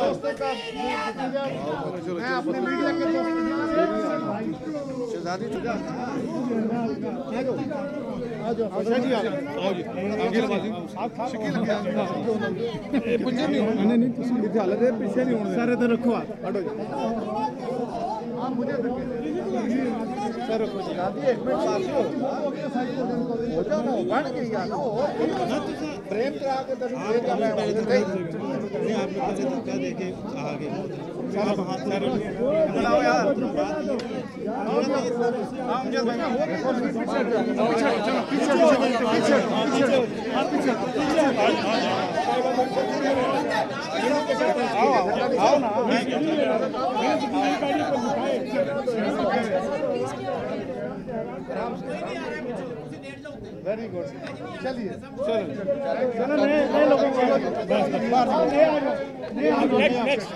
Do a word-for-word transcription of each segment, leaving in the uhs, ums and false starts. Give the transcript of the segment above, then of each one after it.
दोस्तों का मैं अपने मीडिया के शहजादी आ जाओ आ जाओ अच्छा जी आ जाओ जी आगे बाजी शकील लगे ए पंजे नहीं होने नहीं तुम इधर हालत है पीछे नहीं होने सारे इधर रखो हटो जी आप मुझे सर रखो जी दादी एक मिनट पास हो हो जाओ ना बढ़ गई यार प्रेम करा के तभी प्रेम का मैं नहीं आप लोग से धक्का देके आगे आप हाथ से बनाओ यार हम जब भाई पीछे चलो पीछे पीछे पीछे पीछे आओ आओ ना वेरी गुड चलिए चलो चलो नए नए लोगों को नेक्स्ट नेक्स्ट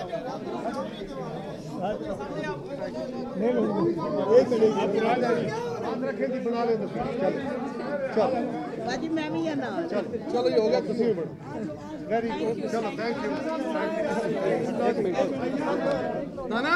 एक मिनट आप रखें थी बना ले चलो चलो बाजी मैं भी है ना चलो चलो ये हो गया तुम भी बढ़ो वेरी गुड चलो थैंक यू एक मिनट नाना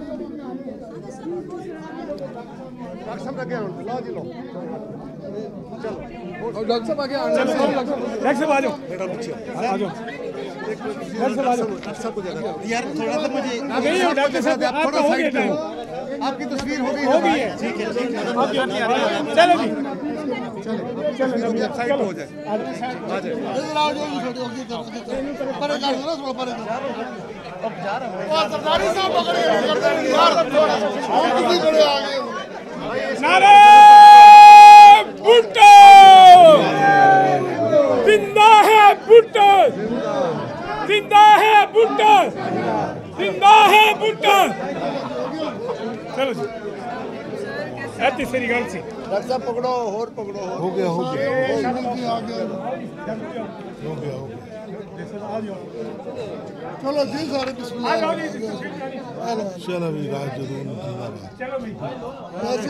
डॉक्टर साहब लगे हैं लो जी लो चलो डॉक्टर साहब आगे डॉक्टर साहब आ जाओ बेटा पीछे आ जाओ डॉक्टर साहब आ जाओ डॉक्टर साहब को जगह यार थोड़ा सा मुझे नहीं डॉक्टर साहब आप थोड़ा साइड पे आपकी तस्वीर हो गई हो गई है ठीक है ठीक है चलो जी चलो चलो आप साइड पे हो जाए आ जाए इधर आओ जो ऊपर का थोड़ा सा ऊपर अब जा रहा है और सरदारी साहब पकड़े यार हम किसी बड़े आ गए नारे भुट्टो जिंदा है भुट्टो जिंदा है भुट्टो जिंदा है भुट्टो चलो जी ऐसी सही गल सी डॉक्टर साहब पकड़ो और पकड़ो हो गया हो गया हो गया हो गया चलो जी सारे बिस्मिल्लाह चलो भी राज जरूर चलो भाई